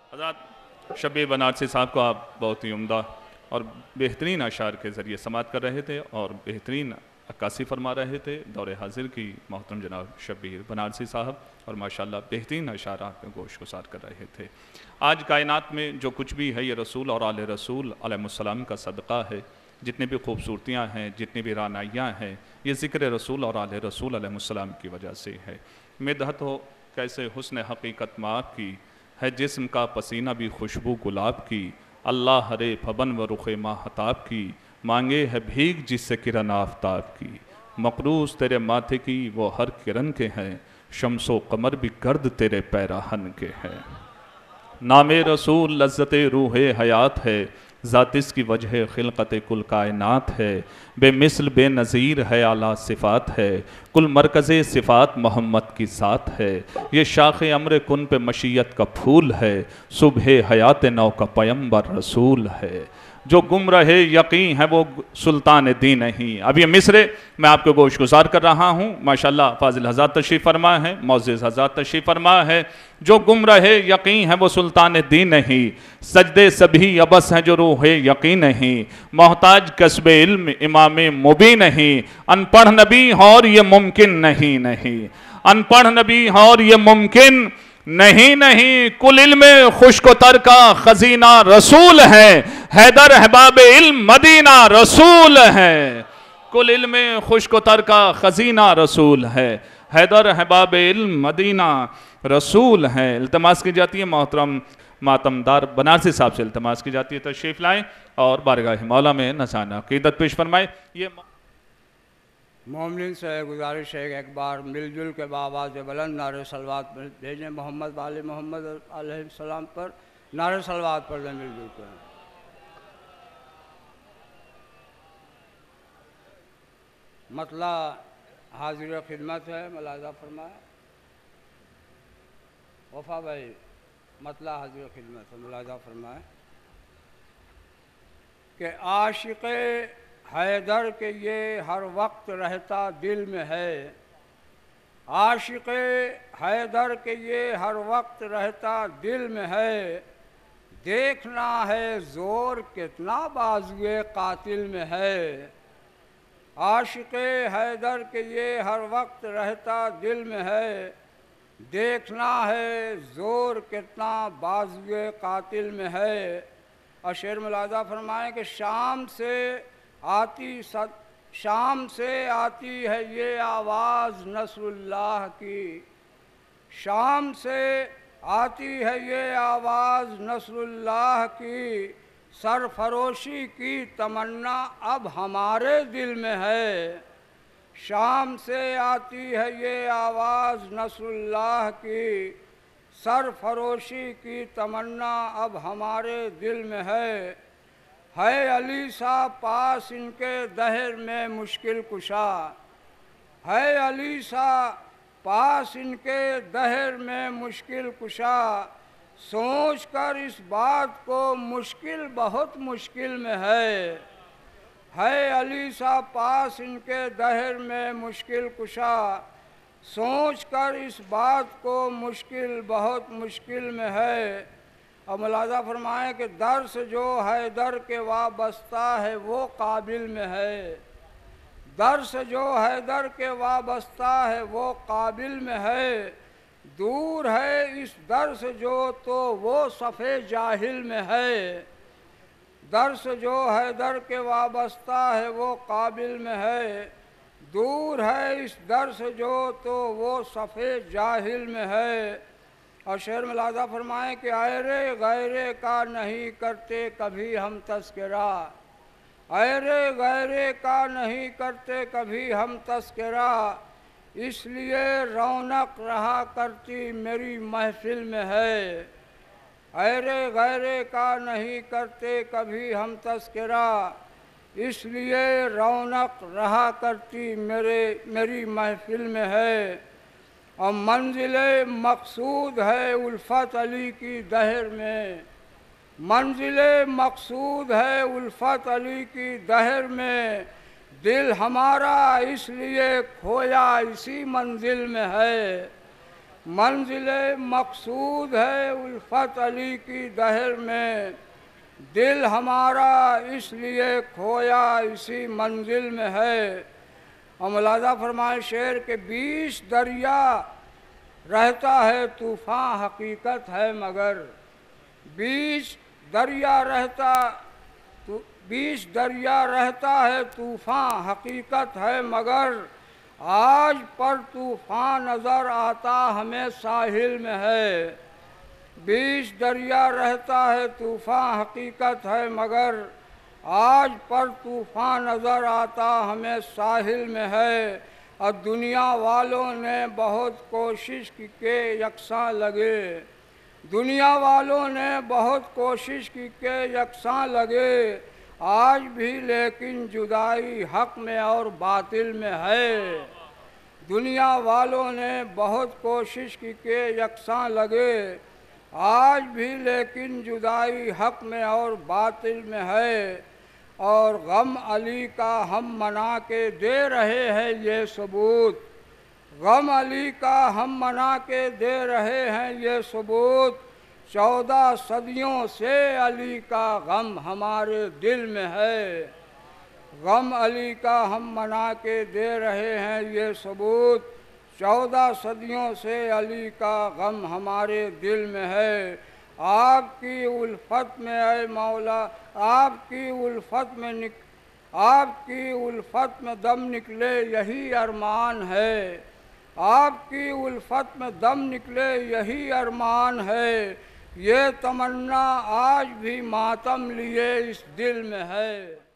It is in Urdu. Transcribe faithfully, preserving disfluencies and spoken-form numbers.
حضرات شب بنارسی صاحب کو آپ بہت ہی عمدہ اور بہترین اشعار کے ذریعے سماعت کر رہے تھے اور بہترین عکاسی فرما رہے تھے دور حاضر کی محترم جناب شبیر بنارسی صاحب، اور ماشاءاللہ بہترین اشعارات میں گوش گزار کر رہے تھے۔ آج کائنات میں جو کچھ بھی ہے یہ رسول اور آل رسول علیہ السلام کا صدقہ ہے۔ جتنی بھی خوبصورتیاں ہیں، جتنی بھی رعنائیاں ہیں، یہ ذکر رسول اور آل رسول علیہ السلام کی وجہ سے ہے۔ مدحت ہو کیسے حسن حقیقت مآب کی، ہے جسم کا پسینہ بھی خوشبو گلاب کی، اللہ ہرے پھبن و رخ ماہتاب کی، مانگے ہے بھیگ جس سے کرن آفتاب کی، مقروض تیرے ماتھے کی وہ ہر کرن کے ہیں، شمس و قمر بھی گرد تیرے پیراہن کے ہیں۔ نام رسول لذت روح حیات ہے، ذات اس کی وجہ خلقت کل کائنات ہے، بے مثل بے نظیر ہے اعلیٰ صفات ہے، کل مرکز صفات محمد کی ذات ہے، یہ شاخ امر کن پہ مشیت کا پھول ہے، صبح حیات نو کا پیمبر رسول ہے، جو گم رہے یقین ہے وہ سلطان دین نہیں۔ اب یہ مصرے میں آپ کو گوش گزار کر رہا ہوں، ماشاءاللہ فاضل حضرات تشریف فرما ہے، معزز حضرات تشریف فرما ہے۔ جو گم رہے یقین ہے وہ سلطان دین نہیں، سجدے سبھی ابس ہیں جو روح یقین نہیں، محتاج کسب علم امام مبین نہیں، ان پڑھ نبی اور یہ ممکن نہیں نہیں، ان پڑھ نبی اور یہ ممکن نہیں نہیں، کل علم خشک و تر کا خزینہ رسول ہے، حیدر احباب علم مدینہ رسول ہے، کل علم خشک و تر کا خزینہ رسول ہے، حیدر احباب علم مدینہ رسول ہے۔ التماس کی جاتی ہے محترم ماتمدار بنارسی صاحب سے التماس کی جاتی ہے تشریف لائیں اور بارگاہ مولا میں نذرانہ عقیدت پیش فرمائے۔ یہ مومنین سے گزارش ہے کہ ایک بار مل جل کے بآواز بلند نعرہ صلوات بھیجیں محمد آل محمد علیہ السلام پر، نعرہ صلوات پڑھ لیں مل جل کے۔ مطلع حاضر خدمت ہے، ملاحظہ فرمائے وفا بھائی، مطلع حاضر خدمت ہے، ملاحظہ فرمائے کہ عاشق حیدر کے یہ ہر وقت رہتا دل میں ہے، عاشق حیدر کے یہ ہر وقت رہتا دل میں ہے، دیکھنا ہے زور کتنا بازوئے قاتل میں ہے، عاشق حیدر کے یہ ہر وقت رہتا دل میں ہے، دیکھنا ہے زور کتنا بازوئے قاتل میں ہے۔ اور شعر ملاحظہ فرمائیں کہ شام سے آتی صد شام سے آتی ہے یہ آواز نصر اللہ کی، شام سے آتی ہے یہ آواز نصر اللہ کی، سرفروشی کی تمنا اب ہمارے دل میں ہے، شام سے آتی ہے یہ آواز نصر اللہ کی، سرفروشی کی تمنا اب ہمارے دل میں ہے، ہے علی سا پاس ان کے دہر میں مشکل کشا، ہے علی سا پاس ان کے دہر میں مشکل کشا، سوچ کر اس بات کو مشکل بہت مشکل میں ہے، ہے علی سا پاس ان کے دہر میں مشکل کشا، سوچ کر اس بات کو مشکل بہت مشکل میں ہے۔ اور ملاحظہ فرمائیں کہ درس جو حیدر کے وابستہ ہے وہ قابل میں ہے، درس جو حیدر کے وابستہ ہے وہ قابل میں ہے، دور ہے اس درس جو تو وہ صفِ جاہل میں ہے، درس جو حیدر کے وابستہ ہے وہ قابل میں ہے، دور ہے اس درس جو تو وہ صفِ جاہل میں ہے۔ اور شعر ملاحظہ فرمائیں کہ ایرے غیرے کا نہیں کرتے کبھی ہم تذکرہ، ایرے غیرے کا نہیں کرتے کبھی ہم تذکرہ، اس لیے رونق رہا کرتی میری محفل میں ہے، ایرے غیرے کا نہیں کرتے کبھی ہم تذکرہ، اس لیے رونق رہا کرتی میرے میری محفل میں ہے، اور منزل مقصود ہے الفت علی کی دہر میں، منزل مقصود ہے الفت علی کی دہر میں، دل ہمارا اس لیے کھویا اسی منزل میں ہے، منزل مقصود ہے الفت علی کی دہر میں، دل ہمارا اس لیے کھویا اسی منزل میں ہے۔ اور ملاحظہ فرمائے شعر کے بیس دریا رہتا ہے طوفان حقیقت ہے مگر، بیس دریا رہتا بیس دریا رہتا ہے طوفان حقیقت ہے مگر، آج پر طوفان نظر آتا ہمیں ساحل میں ہے۔ بیس دریا رہتا ہے طوفان حقیقت ہے مگر، آج پر طوفان نظر آتا ہمیں ساحل میں ہے۔ اور دنیا والوں نے بہت کوشش کی کہ یکساں لگے، دنیا والوں نے بہت کوشش کی کہ یکساں لگے، آج بھی لیکن جدائی حق میں اور باطل میں ہے۔ دنیا والوں نے بہت کوشش کی کہ یکساں لگے، آج بھی لیکن جدائی حق میں اور باطل میں ہے۔ اور غم علی کا ہم منا کے دے رہے ہیں یہ ثبوت، غم علی کا ہم منا کے دے رہے ہیں یہ ثبوت، چودہ صدیوں سے علی کا غم ہمارے دل میں ہے۔ غم علی کا ہم منا کے دے رہے ہیں یہ ثبوت، چودہ صدیوں سے علی کا غم ہمارے دل میں ہے۔ آپ کی الفت میں اے مولا، آپ کی الفت میں نک آپ کی الفت میں دم نکلے یہی ارمان ہے، آپ کی الفت میں دم نکلے یہی ارمان ہے، یہ تمنا آج بھی ماتم لیے اس دل میں ہے۔